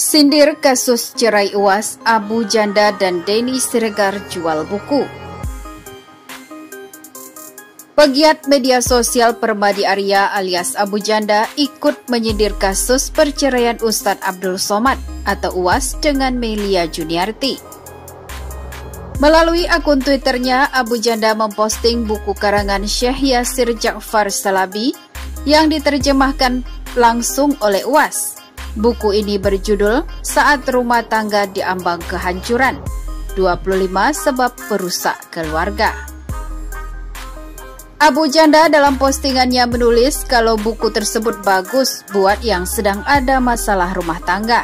Sindir kasus cerai UAS, Abu Janda dan Denny Siregar jual buku. Pegiat media sosial Permadi Arya alias Abu Janda ikut menyindir kasus perceraian Ustadz Abdul Somad atau UAS dengan Melia Juniarti. Melalui akun Twitternya, Abu Janda memposting buku karangan Syekh Yasir Ja'far Salabi yang diterjemahkan langsung oleh UAS. Buku ini berjudul Saat Rumah Tangga Diambang Kehancuran, 25 Sebab Perusak Keluarga. Abu Janda dalam postingannya menulis kalau buku tersebut bagus buat yang sedang ada masalah rumah tangga.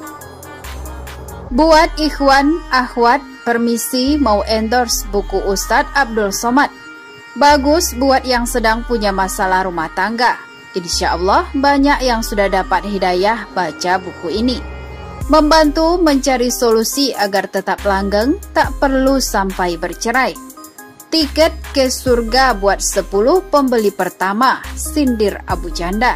Buat ikhwan, akhwat, permisi mau endorse buku Ustadz Abdul Somad. Bagus buat yang sedang punya masalah rumah tangga. Insya Allah banyak yang sudah dapat hidayah baca buku ini. Membantu mencari solusi agar tetap langgeng, tak perlu sampai bercerai. Tiket ke surga buat 10 pembeli pertama, sindir Abu Janda.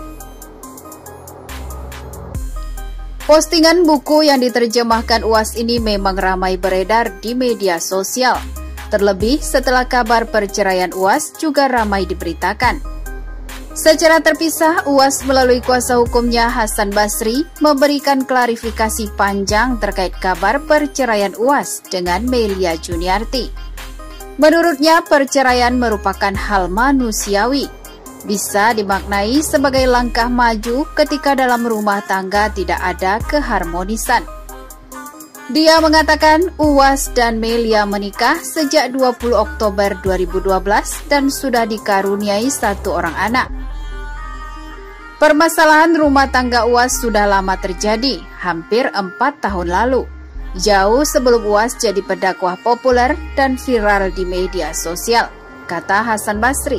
Postingan buku yang diterjemahkan UAS ini memang ramai beredar di media sosial. Terlebih setelah kabar perceraian UAS juga ramai diberitakan. Secara terpisah, UAS melalui kuasa hukumnya Hasan Basri memberikan klarifikasi panjang terkait kabar perceraian UAS dengan Melia Juniarti. Menurutnya, perceraian merupakan hal manusiawi. Bisa dimaknai sebagai langkah maju ketika dalam rumah tangga tidak ada keharmonisan. Dia mengatakan UAS dan Melia menikah sejak 20 Oktober 2012 dan sudah dikaruniai 1 orang anak. Permasalahan rumah tangga UAS sudah lama terjadi, hampir 4 tahun lalu. Jauh sebelum UAS jadi pendakwah populer dan viral di media sosial, kata Hasan Basri.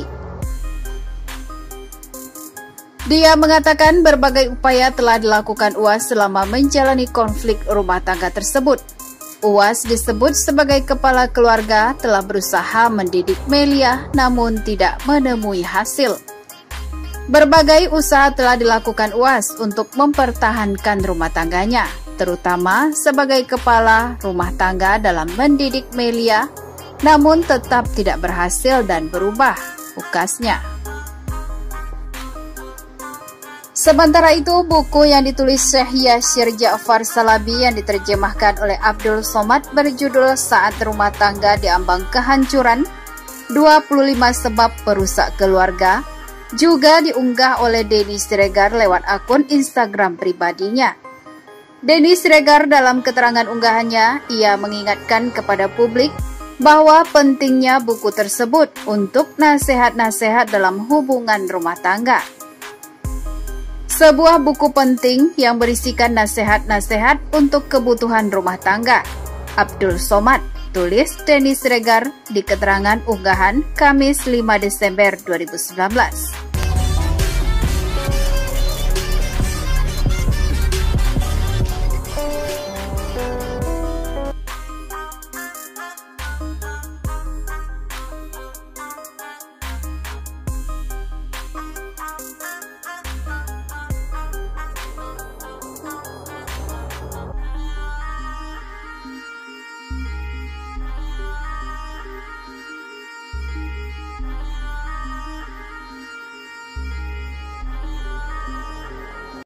Dia mengatakan berbagai upaya telah dilakukan UAS selama menjalani konflik rumah tangga tersebut. UAS disebut sebagai kepala keluarga telah berusaha mendidik Melia namun tidak menemui hasil. Berbagai usaha telah dilakukan UAS untuk mempertahankan rumah tangganya, terutama sebagai kepala rumah tangga dalam mendidik Melia, namun tetap tidak berhasil dan berubah, ukasnya. Sementara itu, buku yang ditulis Syekh Yasir Ja'far Salabi yang diterjemahkan oleh Abdul Somad berjudul Saat Rumah Tangga Diambang Kehancuran, 25 Sebab Perusak Keluarga, juga diunggah oleh Denny Siregar lewat akun Instagram pribadinya. Denny Siregar dalam keterangan unggahannya, ia mengingatkan kepada publik bahwa pentingnya buku tersebut untuk nasihat-nasihat dalam hubungan rumah tangga. Sebuah buku penting yang berisikan nasihat-nasihat untuk kebutuhan rumah tangga. Abdul Somad, tulis Denny Siregar di keterangan unggahan Kamis 5 Desember 2019.